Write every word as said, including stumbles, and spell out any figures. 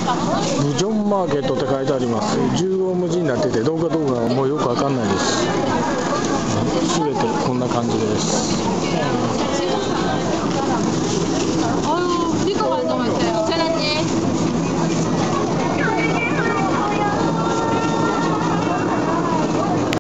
ブジョンマーケットって書いてあります。縦横無尽になってて、どうかどうかもうよくわかんないです。すべてこんな感じです。